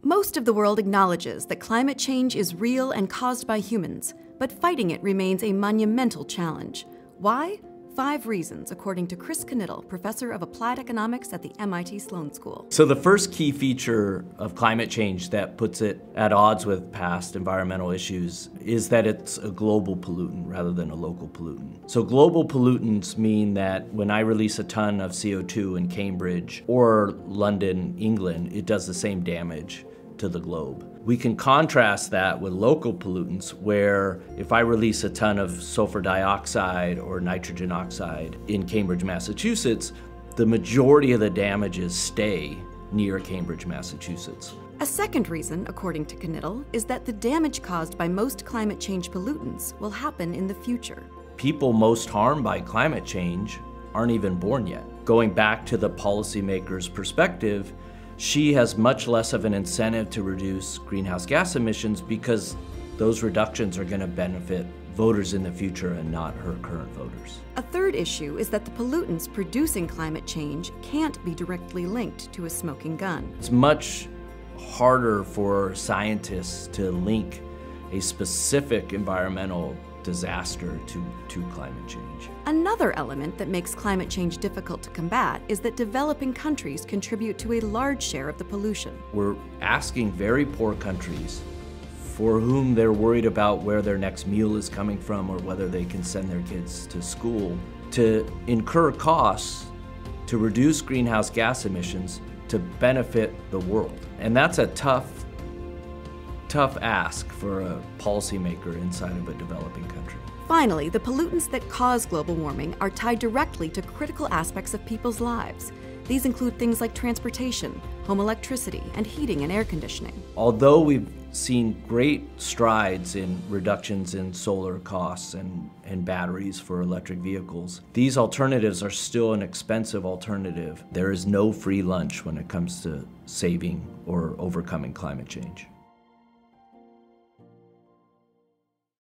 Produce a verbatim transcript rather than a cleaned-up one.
Most of the world acknowledges that climate change is real and caused by humans, but fighting it remains a monumental challenge. Why? Five reasons, according to Chris Knittel, professor of applied economics at the M I T Sloan School. So the first key feature of climate change that puts it at odds with past environmental issues is that it's a global pollutant rather than a local pollutant. So global pollutants mean that when I release a ton of C O two in Cambridge or London, England, it does the same damage to the globe. We can contrast that with local pollutants where if I release a ton of sulfur dioxide or nitrogen oxide in Cambridge, Massachusetts, the majority of the damages stay near Cambridge, Massachusetts. A second reason, according to Knittel, is that the damage caused by most climate change pollutants will happen in the future. People most harmed by climate change aren't even born yet. Going back to the policymaker's perspective, she has much less of an incentive to reduce greenhouse gas emissions because those reductions are going to benefit voters in the future and not her current voters. A third issue is that the pollutants producing climate change can't be directly linked to a smoking gun. It's much harder for scientists to link a specific environmental disaster to, to climate change. Another element that makes climate change difficult to combat is that developing countries contribute to a large share of the pollution. We're asking very poor countries for whom they're worried about where their next meal is coming from or whether they can send their kids to school to incur costs to reduce greenhouse gas emissions to benefit the world. And that's a tough tough ask for a policymaker inside of a developing country. Finally, the pollutants that cause global warming are tied directly to critical aspects of people's lives. These include things like transportation, home electricity, and heating and air conditioning. Although we've seen great strides in reductions in solar costs and, and batteries for electric vehicles, these alternatives are still an expensive alternative. There is no free lunch when it comes to saving or overcoming climate change.